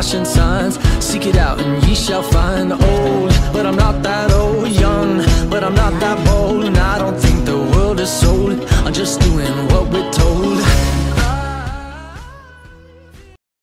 flashing signs. Seek it out and ye shall find. Old, but I'm not that old. Young, but I'm not that bold. And I don't think the world is sold. I'm just doing what we're told.